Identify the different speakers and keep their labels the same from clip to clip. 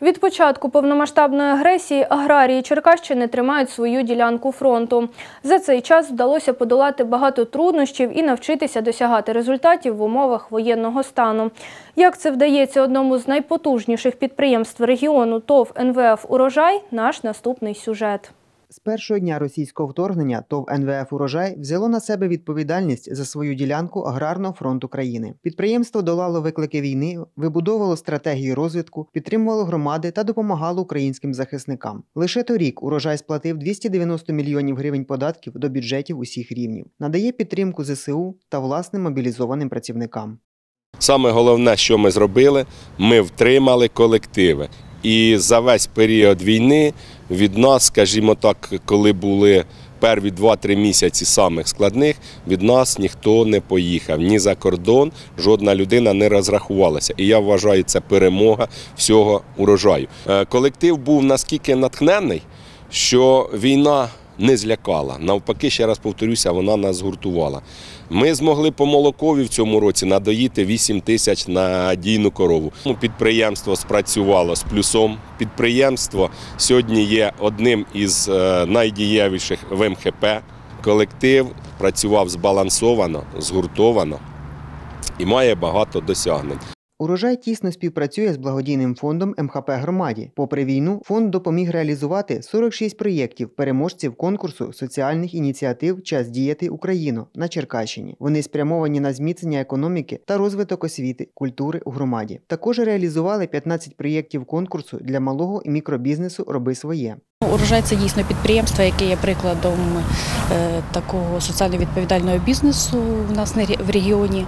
Speaker 1: Від початку повномасштабної агресії аграрії Черкащини тримають свою ділянку фронту. За цей час вдалося подолати багато труднощів і навчитися досягати результатів в умовах воєнного стану. Як це вдається одному з найпотужніших підприємств регіону ТОВ НВФ «Урожай» – наш наступний сюжет.
Speaker 2: З першого дня російського вторгнення ТОВ НВФ «Урожай» взяло на себе відповідальність за свою ділянку аграрного фронту країни. Підприємство долало виклики війни, вибудовувало стратегію розвитку, підтримувало громади та допомагало українським захисникам. Лише торік «Урожай» сплатив 290 мільйонів гривень податків до бюджетів усіх рівнів. Надає підтримку ЗСУ та власним мобілізованим працівникам.
Speaker 3: Саме головне, що ми зробили, ми втримали колективи. І за весь період війни від нас, скажімо так, коли були перві 2-3 місяці самих складних, від нас ніхто не поїхав, ні за кордон, жодна людина не розрахувалася. І я вважаю, це перемога всього урожаю. Колектив був наскільки натхненний, що війна не злякала. Навпаки, ще раз повторюся, вона нас згуртувала. Ми змогли по молокові в цьому році надоїти 8 тисяч на дійну корову. Підприємство спрацювало з плюсом. Підприємство сьогодні є одним із найдієвіших в МХП. Колектив працював збалансовано, згуртовано і має багато досягнень.
Speaker 2: «Урожай» тісно співпрацює з благодійним фондом МХП «Громаді». Попри війну, фонд допоміг реалізувати 46 проєктів переможців конкурсу соціальних ініціатив «Час діяти Україно» на Черкащині. Вони спрямовані на зміцнення економіки та розвиток освіти, культури у громаді. Також реалізували 15 проєктів конкурсу для малого і мікробізнесу «Роби своє».
Speaker 4: «Урожай» – це дійсно підприємство, яке є прикладом такого соціально відповідального бізнесу в нас в регіоні.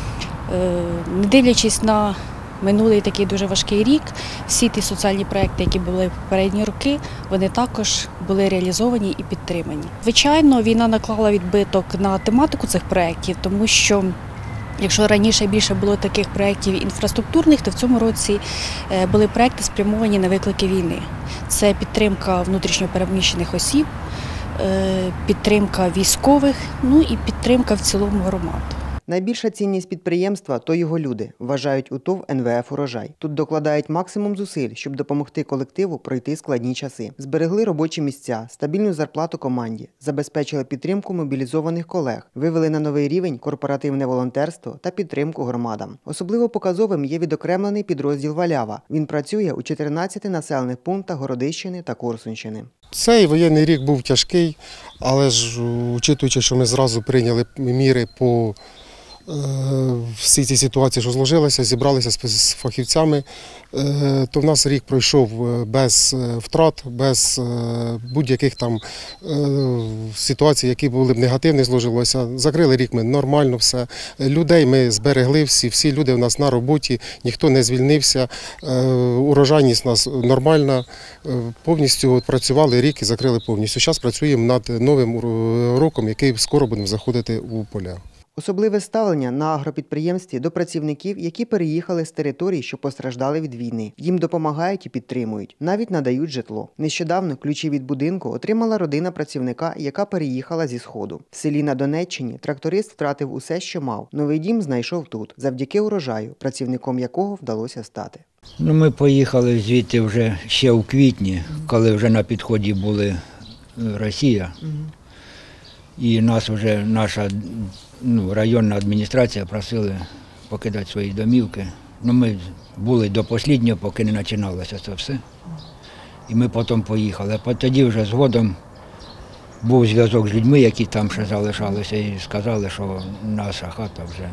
Speaker 4: Не дивлячись на минулий такий дуже важкий рік, всі ті соціальні проекти, які були в попередні роки, вони також були реалізовані і підтримані. Звичайно, війна наклала відбиток на тематику цих проєктів, тому що якщо раніше більше було таких проєктів інфраструктурних, то в цьому році були проєкти спрямовані на виклики війни. Це підтримка внутрішньопереміщених осіб, підтримка військових, ну і підтримка в цілому громад.
Speaker 2: Найбільша цінність підприємства – то його люди, вважають у ТОВ НВФ «Урожай». Тут докладають максимум зусиль, щоб допомогти колективу пройти складні часи. Зберегли робочі місця, стабільну зарплату команді, забезпечили підтримку мобілізованих колег, вивели на новий рівень корпоративне волонтерство та підтримку громадам. Особливо показовим є відокремлений підрозділ «Валява». Він працює у 14 населених пунктах Городищини та Корсунщини.
Speaker 5: Цей воєнний рік був тяжкий, але ж, учитуючи, що ми зразу прийняли міри по всій цій ситуації, що зложилася, зібралися з фахівцями, то в нас рік пройшов без втрат, без будь-яких там ситуацій, які були б негативні, зложилося. Закрили рік ми нормально все. Людей ми зберегли всі люди у нас на роботі, ніхто не звільнився, урожайність у нас нормальна, повністю працювали рік і закрили повністю. Зараз працюємо над новим роком, який скоро будемо заходити у поля.
Speaker 2: Особливе ставлення на агропідприємстві до працівників, які переїхали з територій, що постраждали від війни. Їм допомагають і підтримують, навіть надають житло. Нещодавно ключі від будинку отримала родина працівника, яка переїхала зі Сходу. В селі на Донеччині тракторист втратив усе, що мав. Новий дім знайшов тут, завдяки «Урожаю», працівником якого вдалося стати.
Speaker 6: Ми поїхали звідти вже ще у квітні, коли вже на підході були Росія. І нас вже наша районна адміністрація просили покидати свої домівки. Ми були до останнього, поки не починалося це все. І ми потім поїхали. А тоді вже згодом був зв'язок з людьми, які там ще залишалися, і сказали, що наша хата вже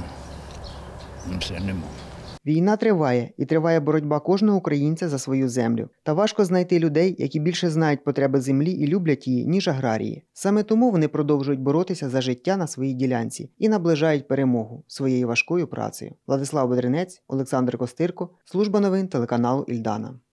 Speaker 6: все нема.
Speaker 2: Війна триває, і триває боротьба кожного українця за свою землю. Та важко знайти людей, які більше знають потреби землі і люблять її, ніж аграрії. Саме тому вони продовжують боротися за життя на своїй ділянці і наближають перемогу своєю важкою працею. Владислав Бедренець, Олександр Костирко, служба новин телеканалу Ільдана.